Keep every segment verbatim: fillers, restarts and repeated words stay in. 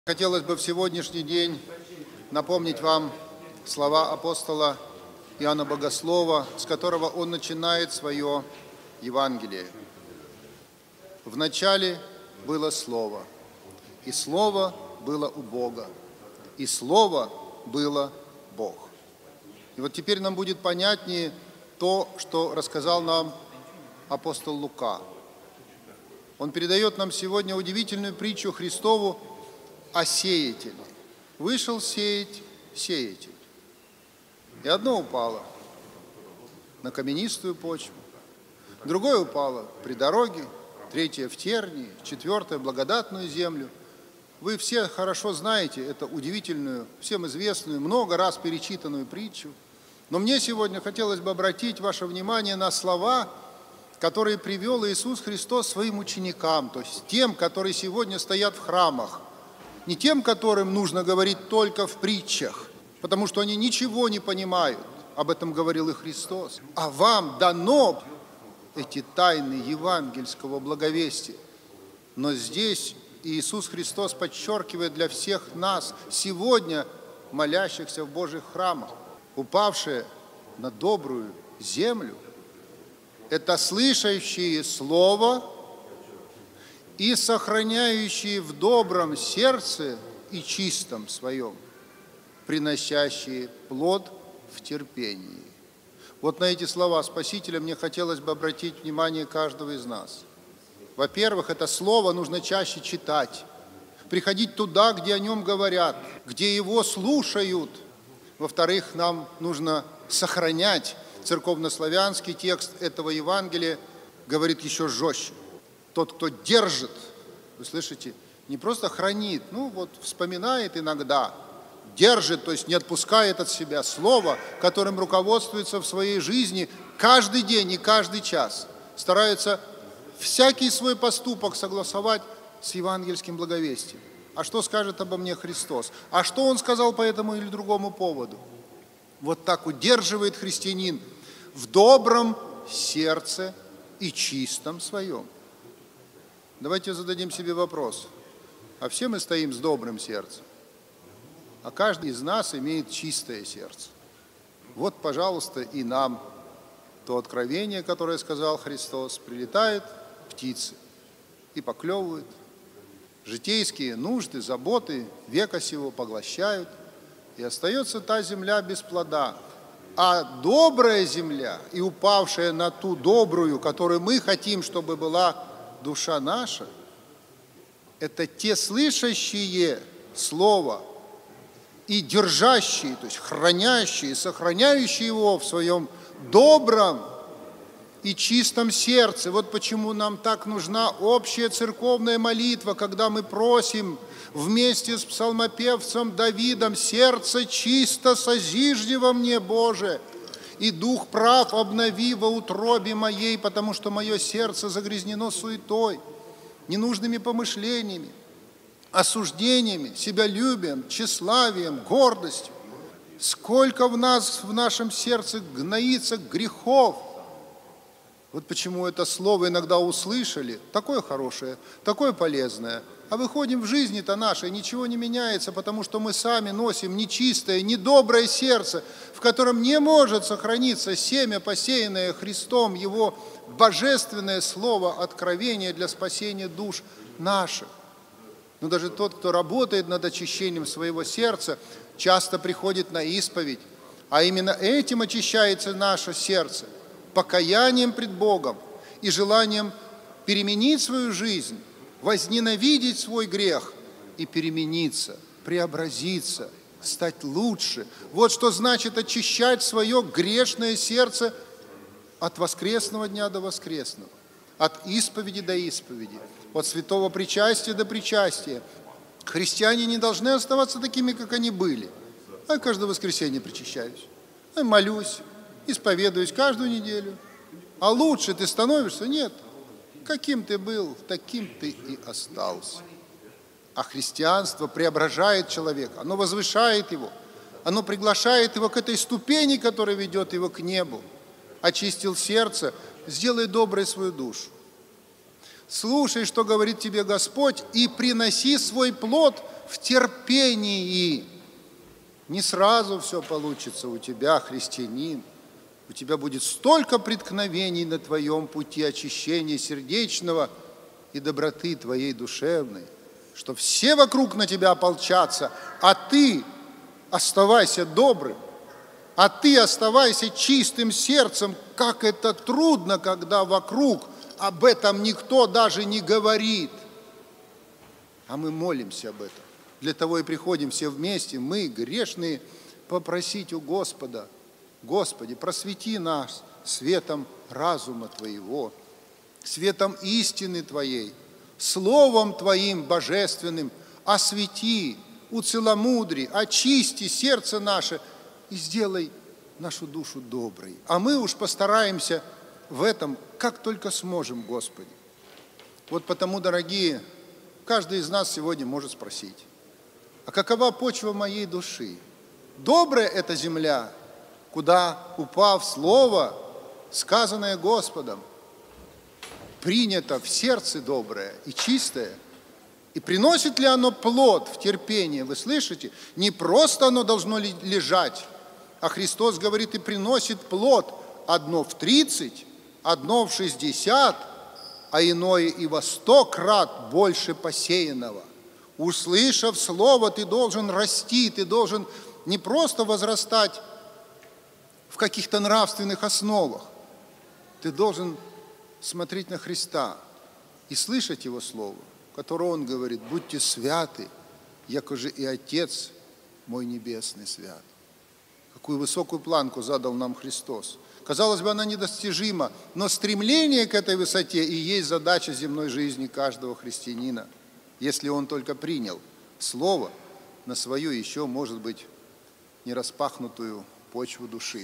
Хотелось бы в сегодняшний день напомнить вам слова апостола Иоанна Богослова, с которого он начинает свое Евангелие. В начале было Слово, и Слово было у Бога, и Слово было Бог. И вот теперь нам будет понятнее то, что рассказал нам апостол Лука. Он передает нам сегодня удивительную притчу Христову о сеятеле. Вышел сеять сеятель, и одно упало на каменистую почву, другое упало при дороге, третье в тернии, четвертое в благодатную землю. Вы все хорошо знаете эту удивительную, всем известную, много раз перечитанную притчу. Но мне сегодня хотелось бы обратить ваше внимание на слова, которые привел Иисус Христос своим ученикам, то есть тем, которые сегодня стоят в храмах. Не тем, которым нужно говорить только в притчах, потому что они ничего не понимают, об этом говорил и Христос, а вам дано эти тайны евангельского благовестия. Но здесь Иисус Христос подчеркивает для всех нас, сегодня молящихся в Божьих храмах, упавшие на добрую землю, это слышащие Слово и сохраняющие в добром сердце и чистом своем, приносящие плод в терпении. Вот на эти слова Спасителя мне хотелось бы обратить внимание каждого из нас. Во-первых, это слово нужно чаще читать, приходить туда, где о нем говорят, где его слушают. Во-вторых, нам нужно сохранять. Церковнославянский текст этого Евангелия говорит еще жестче. Тот, кто держит, вы слышите, не просто хранит, ну вот вспоминает иногда, держит, то есть не отпускает от себя слово, которым руководствуется в своей жизни каждый день и каждый час, старается всякий свой поступок согласовать с евангельским благовестием. А что скажет обо мне Христос? А что Он сказал по этому или другому поводу? Вот так удерживает христианин в добром сердце и чистом своем. Давайте зададим себе вопрос. А все мы стоим с добрым сердцем, а каждый из нас имеет чистое сердце. Вот, пожалуйста, и нам то откровение, которое сказал Христос, прилетают птицы и поклевывают. Житейские нужды, заботы века сего поглощают, и остается та земля без плода. А добрая земля и упавшая на ту добрую, которую мы хотим, чтобы была душа наша, это те слышащие Слово и держащие, то есть хранящие, сохраняющие его в своем добром и чистом сердце. Вот почему нам так нужна общая церковная молитва, когда мы просим вместе с псалмопевцем Давидом: «Сердце чисто созижди во мне, Боже, и дух прав обнови во утробе моей, потому что мое сердце загрязнено суетой, ненужными помышлениями, осуждениями, себялюбием, тщеславием, гордостью. Сколько в нас, в нашем сердце гноится грехов». Вот почему это слово иногда услышали, такое хорошее, такое полезное, а выходим в жизни-то нашей, ничего не меняется, потому что мы сами носим нечистое, недоброе сердце, в котором не может сохраниться семя, посеянное Христом, Его божественное слово откровения для спасения душ наших. Но даже тот, кто работает над очищением своего сердца, часто приходит на исповедь, а именно этим очищается наше сердце, покаянием пред Богом и желанием переменить свою жизнь, возненавидеть свой грех и перемениться, преобразиться, стать лучше. Вот что значит очищать свое грешное сердце от воскресного дня до воскресного, от исповеди до исповеди, от святого причастия до причастия. Христиане не должны оставаться такими, как они были. Я каждое воскресенье причащаюсь, я молюсь, исповедуюсь каждую неделю. А лучше ты становишься? Нет. Каким ты был, таким ты и остался. А христианство преображает человека, оно возвышает его, оно приглашает его к этой ступени, которая ведет его к небу. Очистил сердце, сделай доброй свою душу. Слушай, что говорит тебе Господь, и приноси свой плод в терпении. Не сразу все получится у тебя, христианин. У тебя будет столько преткновений на твоем пути очищения сердечного и доброты твоей душевной, что все вокруг на тебя ополчатся, а ты оставайся добрым, а ты оставайся чистым сердцем. Как это трудно, когда вокруг об этом никто даже не говорит. А мы молимся об этом. Для того и приходим все вместе, мы, грешные, попросить у Господа: Господи, просвети нас светом разума Твоего, светом истины Твоей, Словом Твоим божественным освети, уцеломудри, очисти сердце наше и сделай нашу душу доброй. А мы уж постараемся в этом, как только сможем, Господи. Вот потому, дорогие, каждый из нас сегодня может спросить: а какова почва моей души? Добрая эта земля, куда, упав слово, сказанное Господом, принято в сердце доброе и чистое? И приносит ли оно плод в терпении? Вы слышите? Не просто оно должно лежать, а Христос говорит, и приносит плод одно в тридцать, одно в шестьдесят, а иное и во сто крат больше посеянного. Услышав слово, ты должен расти, ты должен не просто возрастать в каких-то нравственных основах, ты должен смотреть на Христа и слышать Его Слово, которое Он говорит: будьте святы, яко же и Отец мой Небесный свят. Какую высокую планку задал нам Христос. Казалось бы, она недостижима, но стремление к этой высоте и есть задача земной жизни каждого христианина, если он только принял Слово на свою еще, может быть, нераспахнутую почву души.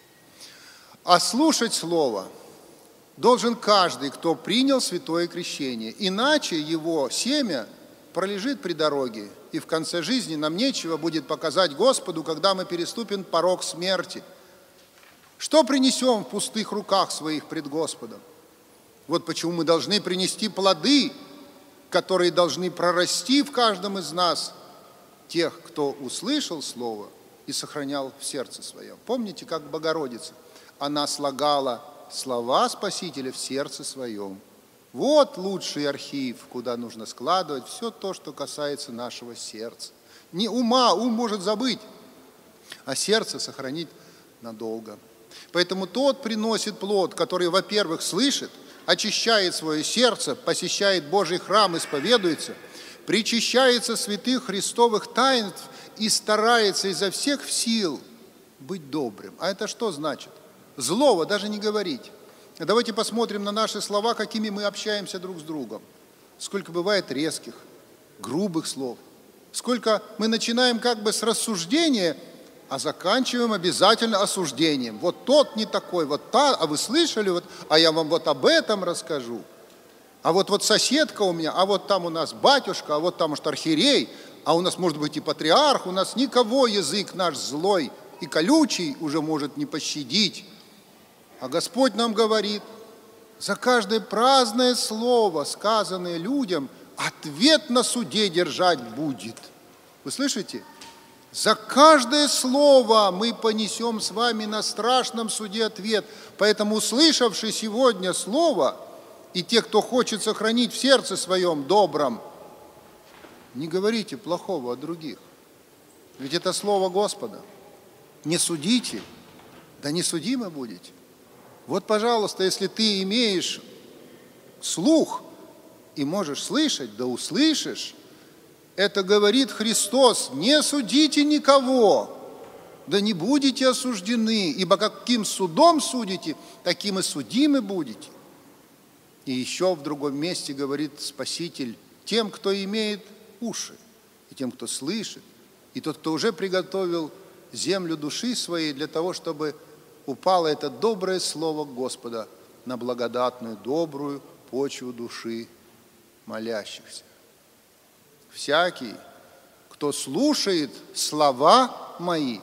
А слушать Слово должен каждый, кто принял святое крещение, иначе его семя пролежит при дороге, и в конце жизни нам нечего будет показать Господу, когда мы переступим порог смерти. Что принесем в пустых руках своих пред Господом? Вот почему мы должны принести плоды, которые должны прорасти в каждом из нас, тех, кто услышал Слово и сохранял в сердце своем. Помните, как Богородица? Она слагала слова Спасителя в сердце своем. Вот лучший архив, куда нужно складывать все то, что касается нашего сердца. Не ума, ум может забыть, а сердце сохранить надолго. Поэтому тот приносит плод, который, во-первых, слышит, очищает свое сердце, посещает Божий храм, исповедуется, причащается святых христовых таинств и старается изо всех сил быть добрым. А это что значит? Злого даже не говорить. Давайте посмотрим на наши слова, какими мы общаемся друг с другом. Сколько бывает резких, грубых слов. Сколько мы начинаем как бы с рассуждения, а заканчиваем обязательно осуждением. Вот тот не такой, вот та, а вы слышали, вот, а я вам вот об этом расскажу. А вот, вот соседка у меня, а вот там у нас батюшка, а вот там, может, архиерей, а у нас, может быть, и патриарх, у нас никого язык наш злой и колючий уже может не пощадить. А Господь нам говорит: за каждое праздное слово, сказанное людям, ответ на суде держать будет. Вы слышите? За каждое слово мы понесем с вами на страшном суде ответ. Поэтому, услышавши сегодня слово, и те, кто хочет сохранить в сердце своем добром, не говорите плохого о других. Ведь это слово Господа. Не судите, да не судимы будете. Вот, пожалуйста, если ты имеешь слух и можешь слышать, да услышишь, это говорит Христос: не судите никого, да не будете осуждены, ибо каким судом судите, таким и судимы будете. И еще в другом месте говорит Спаситель тем, кто имеет уши, и тем, кто слышит, и тот, кто уже приготовил землю души своей для того, чтобы упало это доброе слово Господа на благодатную, добрую почву души молящихся. Всякий, кто слушает слова мои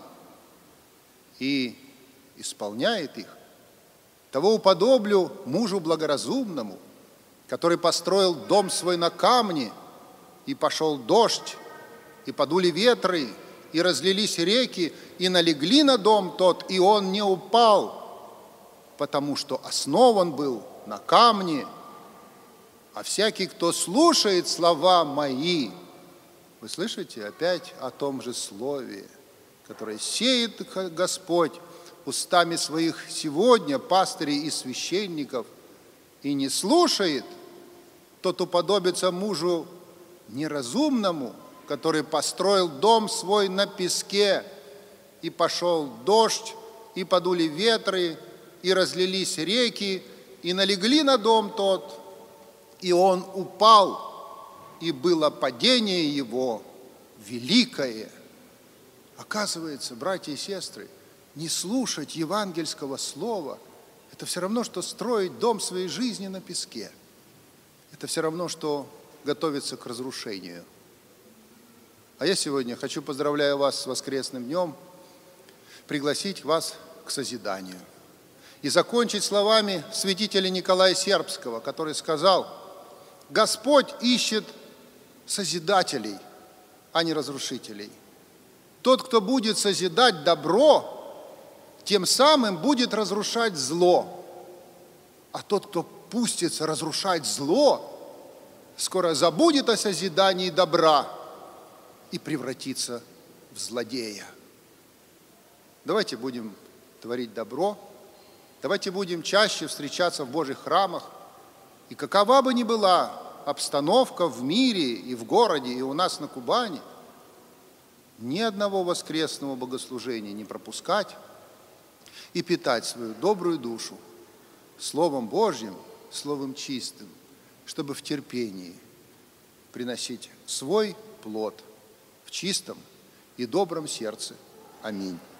и исполняет их, того уподоблю мужу благоразумному, который построил дом свой на камне, и пошел дождь, и подули ветры, и разлились реки, и налегли на дом тот, и он не упал, потому что основан был на камне. А всякий, кто слушает слова мои, вы слышите опять о том же слове, которое сеет Господь устами своих сегодня, пастырей и священников, и не слушает, тот уподобится мужу неразумному, который построил дом свой на песке, и пошел дождь, и подули ветры, и разлились реки, и налегли на дом тот, и он упал, и было падение его великое. Оказывается, братья и сестры, не слушать евангельского слова – это все равно, что строить дом своей жизни на песке. Это все равно, что готовиться к разрушению. А я сегодня хочу, поздравляя вас с воскресным днем, пригласить вас к созиданию. И закончить словами святителя Николая Сербского, который сказал: «Господь ищет созидателей, а не разрушителей. Тот, кто будет созидать добро, тем самым будет разрушать зло. А тот, кто пустится разрушать зло, скоро забудет о созидании добра и превратится в злодея». Давайте будем творить добро, давайте будем чаще встречаться в Божьих храмах. И какова бы ни была обстановка в мире и в городе, и у нас на Кубани, ни одного воскресного богослужения не пропускать и питать свою добрую душу Словом Божьим, Словом чистым, чтобы в терпении приносить свой плод в чистом и добром сердце. Аминь.